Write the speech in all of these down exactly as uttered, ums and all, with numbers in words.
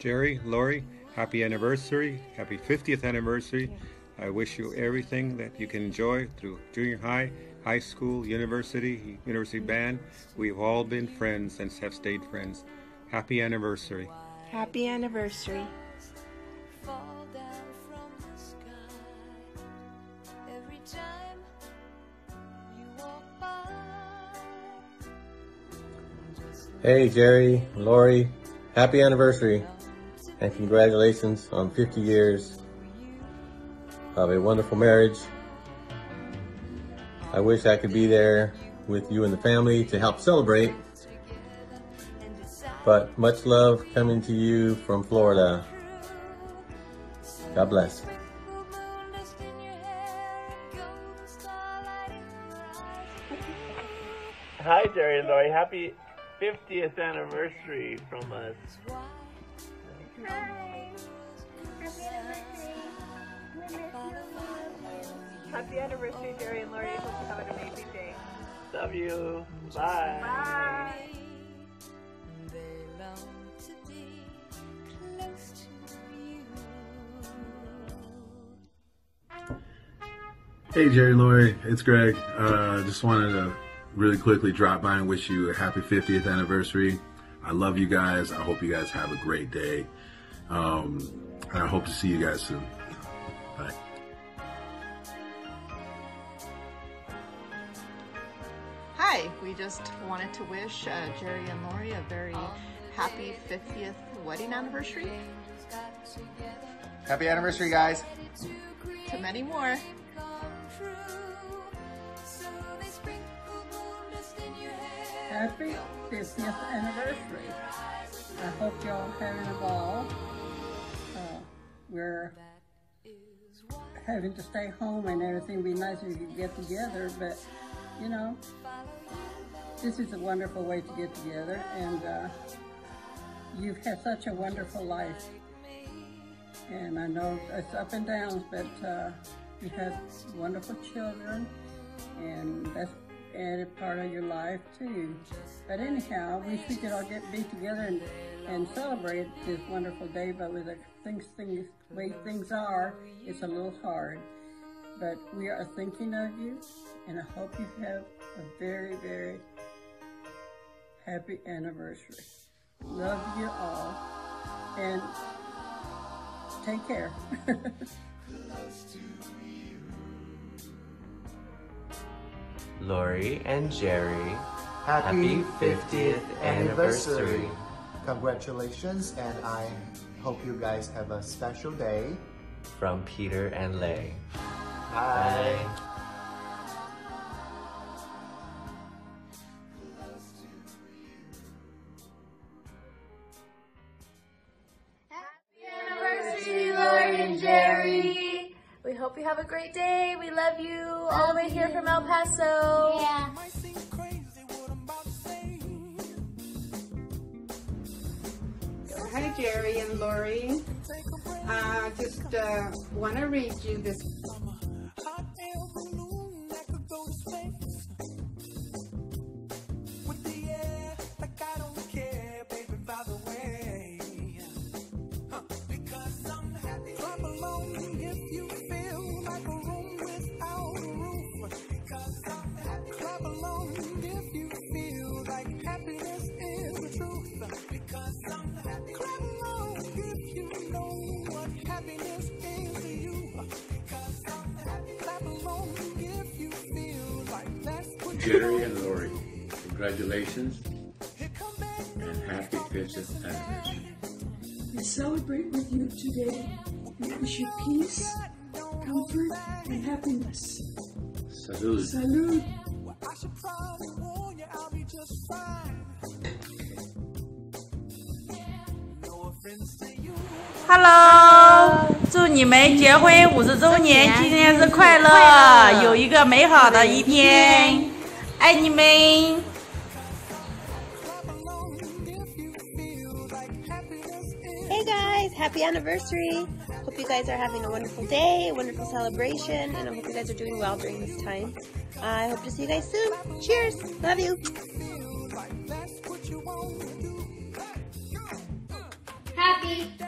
Jerry, Lori, happy anniversary, happy fiftieth anniversary. I wish you everything that you can enjoy through junior high, high school, university, university band. We've all been friends and have stayed friends. Happy anniversary. Happy anniversary. Hey Jerry, Lori, happy anniversary and congratulations on fifty years of a wonderful marriage. I wish I could be there with you and the family to help celebrate, but much love coming to you from Florida. God bless. Hi Jerry and Lori, happy fiftieth anniversary from us. Hi. Happy anniversary. We miss you. Happy anniversary, Jerry and Lori. Hope you have an amazing day. Love you. Bye. Bye. Hey Jerry, Lori, it's Greg. Uh, just wanted to really quickly drop by and wish you a happy fiftieth anniversary. I love you guys. I hope you guys have a great day. Um, and I hope to see you guys soon. Bye. Hi, we just wanted to wish uh, Jerry and Lori a very happy fiftieth wedding anniversary. Happy anniversary, guys. To many more. Happy fiftieth anniversary. I hope y'all having a ball. Uh, we're having to stay home and everything. It'd be nice if we could get together, but you know, this is a wonderful way to get together, and uh, you've had such a wonderful life. And I know it's up and downs, but uh, you've had wonderful children, and that's added part of your life too. But anyhow, I wish we could all get be together and, and celebrate this wonderful day, but with the things, things, way things are, it's a little hard. But we are thinking of you, and I hope you have a very, very happy anniversary. Love you all, and take care. Lori and Jerry, Happy, happy fiftieth anniversary. Congratulations, and I hope you guys have a special day. From Peter and Lay. Bye. Bye. Happy anniversary, Lori and Jerry. We hope you have a great day. We love you all the way here from El Paso. Yeah. Hi, Jerry and Lori. I uh, just uh, want to read you this. Jerry and Lori, congratulations and happy fiftieth anniversary. We celebrate with you today and wish you peace, comfort, and happiness. Salud. Salud. Hello， 祝你们结婚五十周年纪念日快乐，有一个美好的一天，爱你们。 Hey guys, happy anniversary. Hope you guys are having a wonderful day, a wonderful celebration, and I hope you guys are doing well during this time. I hope to see you guys soon. Cheers. Love you. Happy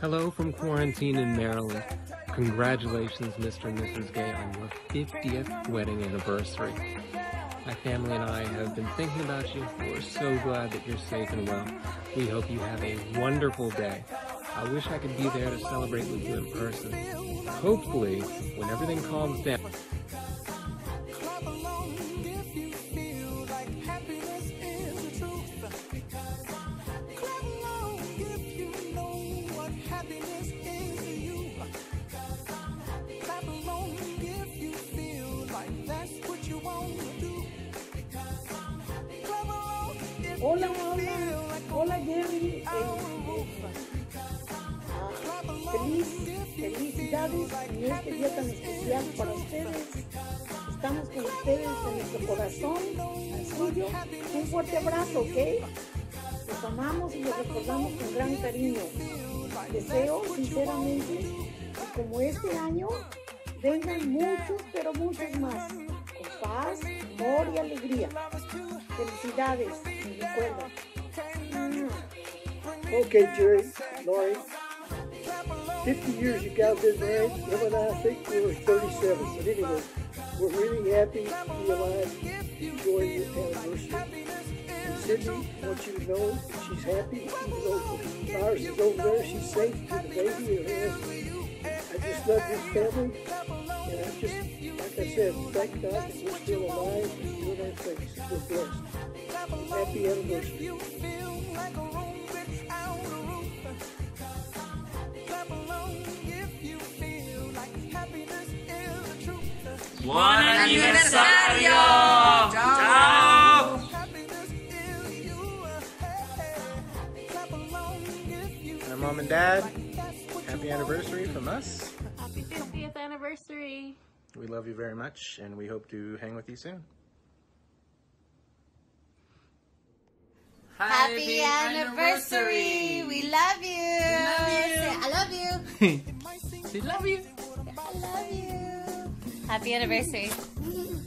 Hello from quarantine in Maryland. Congratulations, Mister and Missus Gay, on your fiftieth wedding anniversary. My family and I have been thinking about you. We're so glad that you're safe and well. We hope you have a wonderful day. I wish I could be there to celebrate with you in person. Hopefully, when everything calms down. Hola, hola, hola Jerry. Eh, ah, feliz, felicidades en este día tan especial para ustedes. Estamos con ustedes en nuestro corazón, al suyo. Un fuerte abrazo, ¿ok? Los amamos y los recordamos con gran cariño. Deseo sinceramente que como este año vengan muchos, pero muchos más, con paz, amor y alegría. Felicidades, y recuerda. Okay, Jerry, Lori, fifty years you guys been married. Him and I think we were thirty-seven. But anyway, we're really happy to be alive, enjoying your anniversary. And Sydney wants you to know she's happy, even though the virus is over there, she's safe with the baby and her husband. I just love your family, and I just, like I said, thank God that we're still alive and doing our things. We're blessed. Happy anniversary. Buon anniversario! Ciao! Our mom and dad, happy anniversary from us. Happy fiftieth anniversary. We love you very much, and we hope to hang with you soon. Happy anniversary! We love you! I love you. We love you. I love you. Happy anniversary.